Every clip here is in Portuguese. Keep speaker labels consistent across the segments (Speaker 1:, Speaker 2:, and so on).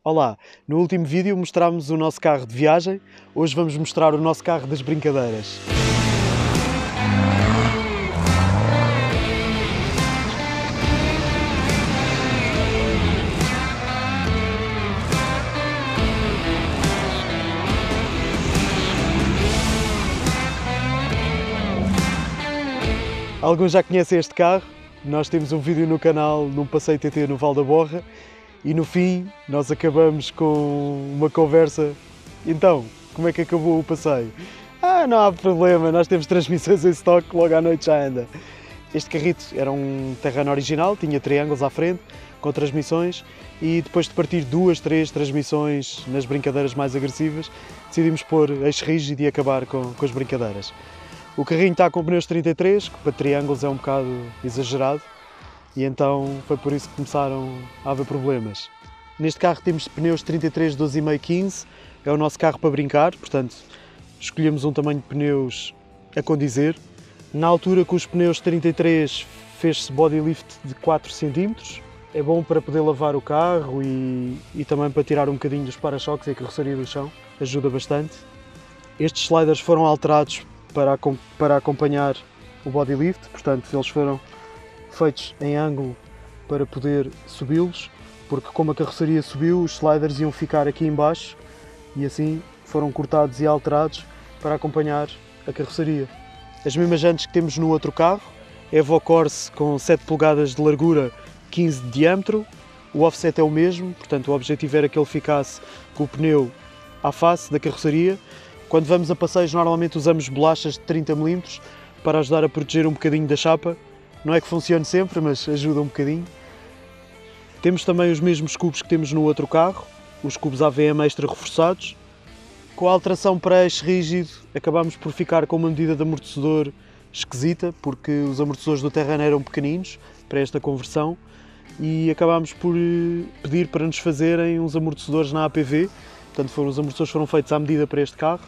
Speaker 1: Olá, no último vídeo mostrámos o nosso carro de viagem, hoje vamos mostrar o nosso carro das brincadeiras. Alguns já conhecem este carro, nós temos um vídeo no canal num passeio TT no Val da Borra e no fim nós acabamos com uma conversa. Então, como é que acabou o passeio? Não há problema, nós temos transmissões em stock, logo à noite já anda. Este carrito era um Terrano original, tinha triângulos à frente, com transmissões, e depois de partir 2, 3 transmissões nas brincadeiras mais agressivas, decidimos pôr eixo rígido e acabar com as brincadeiras. O carrinho está com pneus 33, que para triângulos é um bocado exagerado, e então foi por isso que começaram a haver problemas. Neste carro temos pneus 33, 12,5, 15, é o nosso carro para brincar, portanto escolhemos um tamanho de pneus a condizer. Na altura com os pneus 33 fez-se body lift de 4 cm, é bom para poder lavar o carro e também para tirar um bocadinho dos para-choques e a carroceria do chão, ajuda bastante. Estes sliders foram alterados para acompanhar o body lift, portanto eles foram feitos em ângulo para poder subi-los, porque como a carroceria subiu, os sliders iam ficar aqui em baixo e assim foram cortados e alterados para acompanhar a carroceria. As mesmas jantes que temos no outro carro, Evo Corse com 7 polegadas de largura, 15 de diâmetro, o offset é o mesmo, portanto o objetivo era que ele ficasse com o pneu à face da carroceria. Quando vamos a passeios normalmente usamos bolachas de 30 mm para ajudar a proteger um bocadinho da chapa. Não é que funcione sempre, mas ajuda um bocadinho. Temos também os mesmos cubos que temos no outro carro, os cubos AVM extra reforçados. Com a alteração para eixo rígido acabámos por ficar com uma medida de amortecedor esquisita, porque os amortecedores do Terrano eram pequeninos para esta conversão e acabámos por pedir para nos fazerem uns amortecedores na APV. Portanto, os amortecedores foram feitos à medida para este carro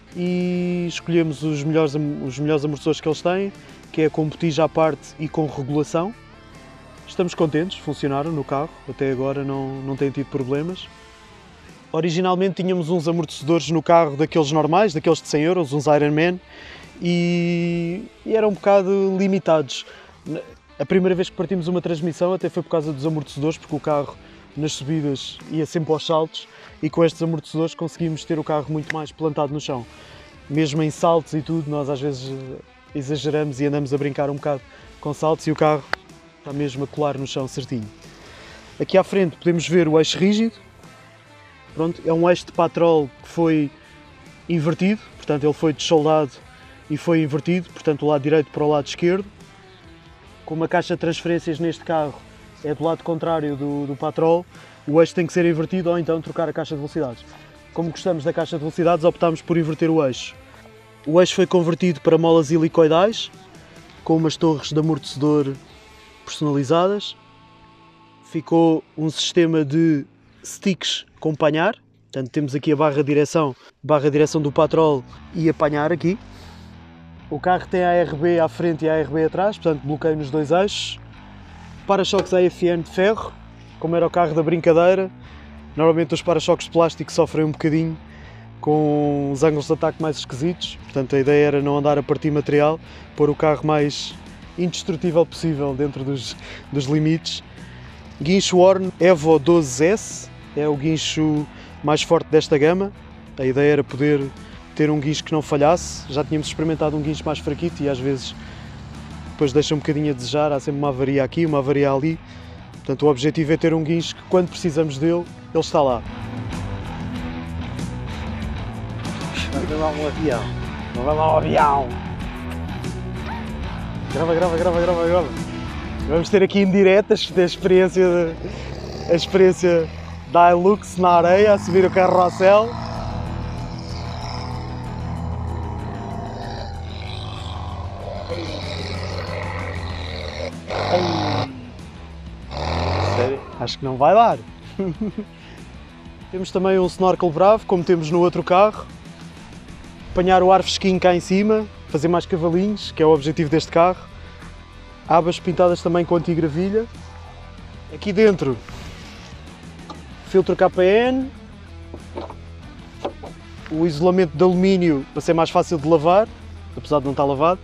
Speaker 1: e escolhemos os melhores amortecedores que eles têm, que é com botija à parte e com regulação. Estamos contentes, funcionaram no carro, até agora não têm tido problemas. Originalmente tínhamos uns amortecedores no carro daqueles normais, daqueles de 100 euros, uns Ironman, e eram um bocado limitados. A primeira vez que partimos uma transmissão até foi por causa dos amortecedores, porque o carro nas subidas ia sempre aos saltos e com estes amortecedores conseguimos ter o carro muito mais plantado no chão. Mesmo em saltos e tudo, nós às vezes exageramos e andamos a brincar um bocado com saltos e o carro está mesmo a colar no chão certinho. Aqui à frente podemos ver o eixo rígido. Pronto, é um eixo de patrol que foi invertido, portanto ele foi dessoldado e foi invertido, portanto do lado direito para o lado esquerdo. Como a caixa de transferências neste carro é do lado contrário do patrol, o eixo tem que ser invertido ou então trocar a caixa de velocidades. Como gostamos da caixa de velocidades, optámos por inverter o eixo. O eixo foi convertido para molas helicoidais, com umas torres de amortecedor personalizadas. Ficou um sistema de sticks com panhar, portanto temos aqui a barra de direção do patrol e apanhar aqui. O carro tem a ARB à frente e a ARB atrás, portanto bloqueio nos dois eixos. Para-choques AFN de ferro, como era o carro da brincadeira. Normalmente os para-choques de plástico sofrem um bocadinho com os ângulos de ataque mais esquisitos, portanto a ideia era não andar a partir material, pôr o carro mais indestrutível possível dentro dos limites. Guincho Horn Evo 12S, é o guincho mais forte desta gama. A ideia era poder ter um guincho que não falhasse. Já tínhamos experimentado um guincho mais fraquito e às vezes depois deixa um bocadinho a desejar, há sempre uma avaria aqui, uma avaria ali. Portanto o objetivo é ter um guincho que quando precisamos dele, ele está lá.
Speaker 2: Vai lá um avião. Vai lá um avião.
Speaker 1: Grava. Vamos ter aqui em direto a experiência da Hilux na areia, a subir o carrossel.
Speaker 2: Sério?
Speaker 1: Acho que não vai dar. Temos também um snorkel bravo, como temos no outro carro. Apanhar o ar fresquinho cá em cima, fazer mais cavalinhos, que é o objetivo deste carro. Abas pintadas também com antigravilha. Aqui dentro filtro KPN, o isolamento de alumínio para ser mais fácil de lavar, apesar de não estar lavado,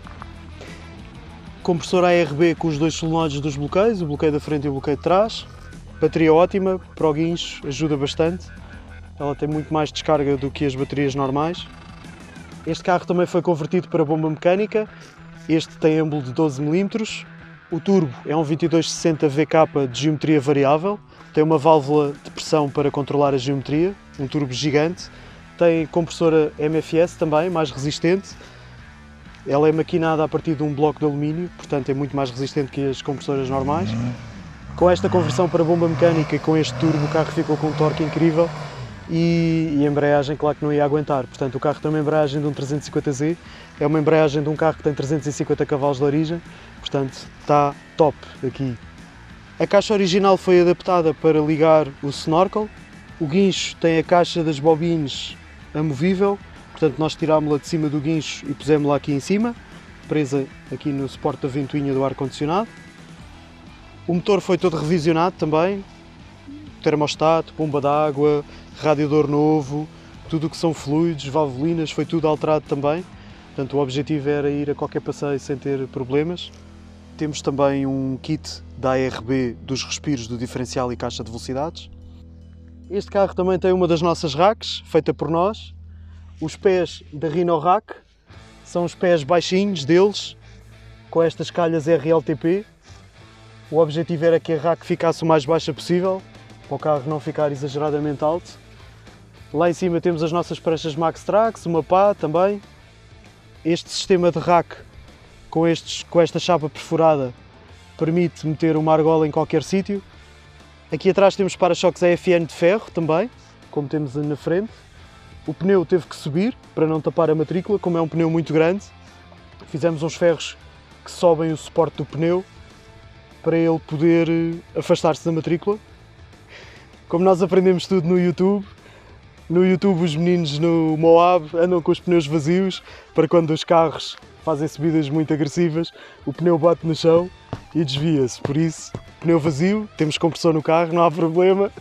Speaker 1: compressor ARB com os dois solenoides dos bloqueios, o bloqueio da frente e o bloqueio de trás, bateria ótima, para o guincho ajuda bastante, ela tem muito mais descarga do que as baterias normais. Este carro também foi convertido para bomba mecânica, este tem êmbolo de 12 mm, o turbo é um 2260 VK de geometria variável, tem uma válvula de pressão para controlar a geometria, um turbo gigante, tem compressora MFS também, mais resistente, ela é maquinada a partir de um bloco de alumínio, portanto é muito mais resistente que as compressoras normais. Com esta conversão para bomba mecânica e com este turbo o carro ficou com um torque incrível e a embreagem claro que não ia aguentar, portanto o carro tem uma embreagem de um 350Z, é uma embreagem de um carro que tem 350 cavalos de origem, portanto está top aqui. A caixa original foi adaptada para ligar o snorkel, o guincho tem a caixa das bobines amovível, portanto nós tirámos-la de cima do guincho e pusemos-la aqui em cima, presa aqui no suporte da ventoinha do ar-condicionado. O motor foi todo revisionado também, termostato, bomba d'água, radiador novo, tudo o que são fluidos, valvolinas, foi tudo alterado também. Portanto, o objetivo era ir a qualquer passeio sem ter problemas. Temos também um kit da ARB dos respiros do diferencial e caixa de velocidades. Este carro também tem uma das nossas racks, feita por nós. Os pés da Rhino Rack são os pés baixinhos deles, com estas calhas RLTP. O objetivo era que a rack ficasse o mais baixa possível, para o carro não ficar exageradamente alto. Lá em cima temos as nossas pranchas Max Trax, uma pá também. Este sistema de rack com esta chapa perfurada permite meter uma argola em qualquer sítio. Aqui atrás temos para-choques AFN de ferro também, como temos na frente. O pneu teve que subir para não tapar a matrícula, como é um pneu muito grande. Fizemos uns ferros que sobem o suporte do pneu para ele poder afastar-se da matrícula. Como nós aprendemos tudo no YouTube os meninos no Moab andam com os pneus vazios para quando os carros fazem subidas muito agressivas, o pneu bate no chão e desvia-se. Por isso, pneu vazio, temos compressor no carro, não há problema.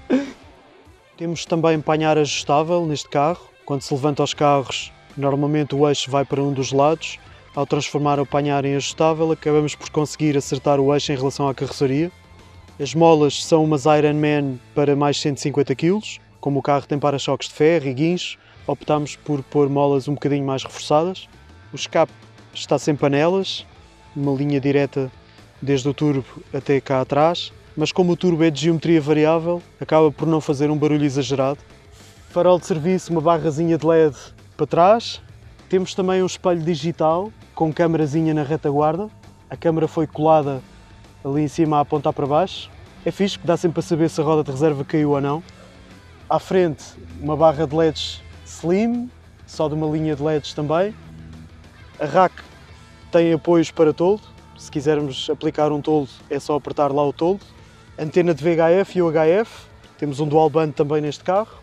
Speaker 1: Temos também painhar ajustável neste carro. Quando se levanta os carros, normalmente o eixo vai para um dos lados. Ao transformar o painhar em ajustável, acabamos por conseguir acertar o eixo em relação à carroceria. As molas são umas Ironman para mais 150 kg. Como o carro tem para-choques de ferro e guincho, optámos por pôr molas um bocadinho mais reforçadas. O escape está sem panelas, uma linha direta desde o turbo até cá atrás, mas como o turbo é de geometria variável, acaba por não fazer um barulho exagerado. Farol de serviço, uma barrazinha de LED para trás. Temos também um espelho digital com câmarazinha na retaguarda. A câmara foi colada ali em cima a apontar para baixo. É fixe, que dá sempre para saber se a roda de reserva caiu ou não. À frente, uma barra de LEDs slim, só de uma linha de LEDs também. A rack tem apoios para toldo. Se quisermos aplicar um toldo, é só apertar lá o toldo. Antena de VHF e UHF. Temos um dual band também neste carro.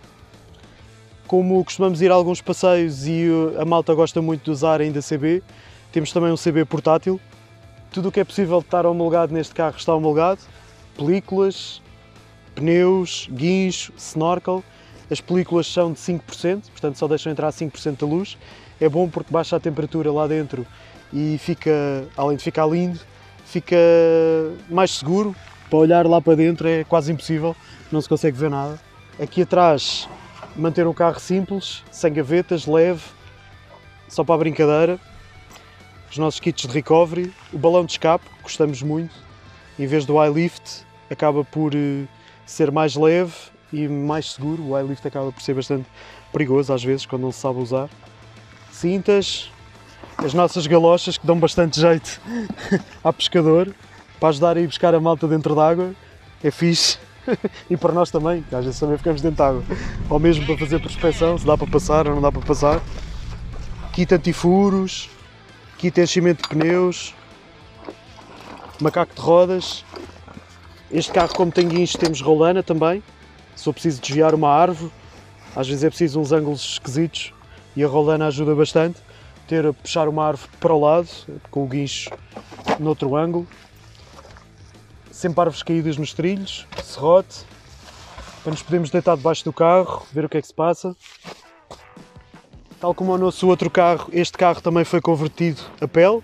Speaker 1: Como costumamos ir a alguns passeios e a malta gosta muito de usar ainda CB, temos também um CB portátil. Tudo o que é possível de estar homologado neste carro está homologado. Películas, pneus, guincho, snorkel. As películas são de 5%, portanto só deixam entrar 5% da luz. É bom porque baixa a temperatura lá dentro e fica, além de ficar lindo, fica mais seguro. Para olhar lá para dentro é quase impossível, não se consegue ver nada. Aqui atrás, manter um carro simples, sem gavetas, leve, só para a brincadeira. Os nossos kits de recovery, o balão de escape, gostamos muito, em vez do iLift, acaba por ser mais leve e mais seguro. O iLift acaba por ser bastante perigoso às vezes quando não se sabe usar. Cintas, as nossas galochas que dão bastante jeito a pescador, para ajudar a ir buscar a malta dentro d'água, é fixe. E para nós também, que às vezes também ficamos dentro de água. Ou mesmo para fazer prospeção, se dá para passar ou não dá para passar. Kit antifuros, kit enchimento de pneus, macaco de rodas. Este carro, como tem guincho, temos rolana também. Se for preciso desviar uma árvore, às vezes é preciso uns ângulos esquisitos e a rolana ajuda bastante. Ter a puxar uma árvore para o lado, com o guincho noutro ângulo. Sempre árvores caídas nos trilhos, serrote. para nos podermos deitar debaixo do carro, ver o que é que se passa. Tal como o nosso outro carro, este carro também foi convertido a pele.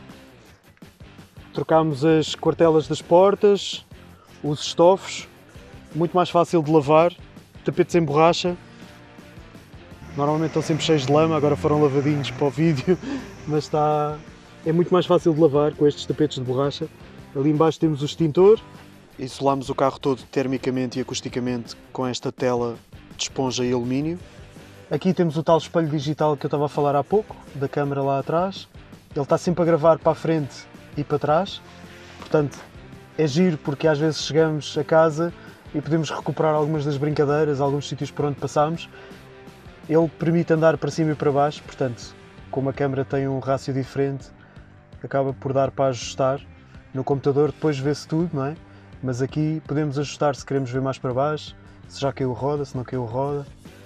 Speaker 1: Trocámos as quartelas das portas, os estofos, muito mais fácil de lavar, tapetes em borracha. Normalmente estão sempre cheios de lama, agora foram lavadinhos para o vídeo, mas é muito mais fácil de lavar com estes tapetes de borracha. Ali embaixo temos o extintor, isolámos o carro todo termicamente e acusticamente com esta tela de esponja e alumínio. Aqui temos o tal espelho digital que eu estava a falar há pouco, da câmara lá atrás. Ele está sempre a gravar para a frente e para trás, portanto é giro porque às vezes chegamos a casa e podemos recuperar algumas das brincadeiras, alguns sítios por onde passámos. Ele permite andar para cima e para baixo, portanto, como a câmera tem um rácio diferente, acaba por dar para ajustar. No computador depois vê-se tudo, não é? Mas aqui podemos ajustar se queremos ver mais para baixo, se já caiu roda, se não caiu roda.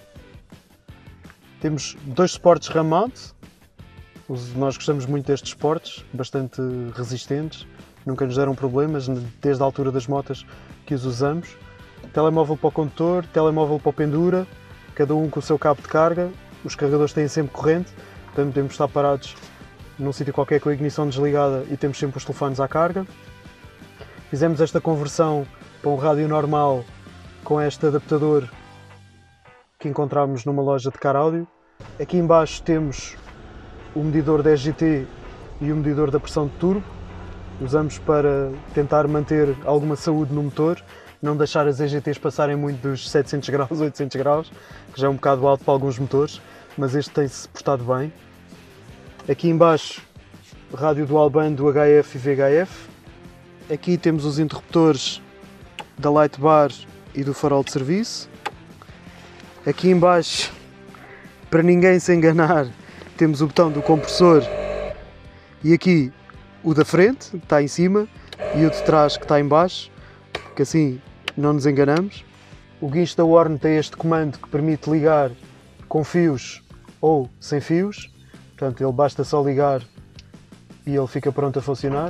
Speaker 1: Temos dois suportes RAM mount. Nós gostamos muito destes suportes, bastante resistentes, nunca nos deram problemas desde a altura das motas que os usamos. Telemóvel para o condutor, telemóvel para o pendura, cada um com o seu cabo de carga. Os carregadores têm sempre corrente, portanto podemos estar parados num sítio qualquer com a ignição desligada e temos sempre os telefones à carga. Fizemos esta conversão para um rádio normal com este adaptador que encontramos numa loja de car audio. Aqui embaixo temos o medidor da EGT e o medidor da pressão de turbo. Usamos para tentar manter alguma saúde no motor, não deixar as EGTs passarem muito dos 700 graus, 800 graus, que já é um bocado alto para alguns motores, mas este tem-se portado bem. Aqui embaixo, rádio dual band do HF e VHF. Aqui temos os interruptores da light bar e do farol de serviço. Aqui embaixo, para ninguém se enganar, temos o botão do compressor e aqui o da frente, que está em cima, e o de trás, que está em baixo, que assim não nos enganamos. O guincho da Warn tem este comando que permite ligar com fios ou sem fios, portanto ele basta só ligar e ele fica pronto a funcionar.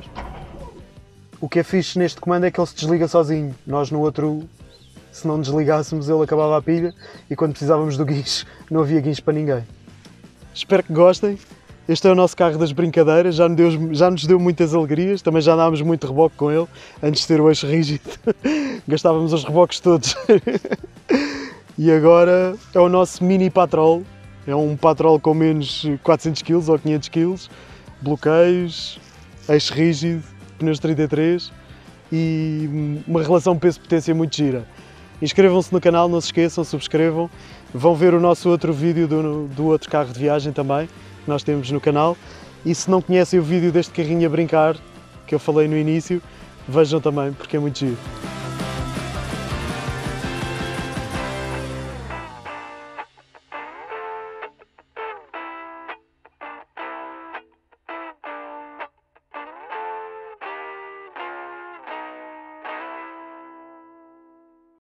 Speaker 1: O que é fixe neste comando é que ele se desliga sozinho. Nós no outro, se não desligássemos, ele acabava a pilha e quando precisávamos do guincho não havia guincho para ninguém. Espero que gostem. Este é o nosso carro das brincadeiras, já nos deu muitas alegrias, também já andámos muito reboque com ele, antes de ter o eixo rígido, gastávamos os reboques todos. E agora é o nosso mini patrol, é um patrol com menos 400 kg ou 500 kg, bloqueios, eixo rígido, pneus 33 e uma relação peso-potência muito gira. Inscrevam-se no canal, não se esqueçam, subscrevam, vão ver o nosso outro vídeo do outro carro de viagem também, que nós temos no canal, e se não conhecem o vídeo deste carrinho a brincar, que eu falei no início, vejam também, porque é muito giro.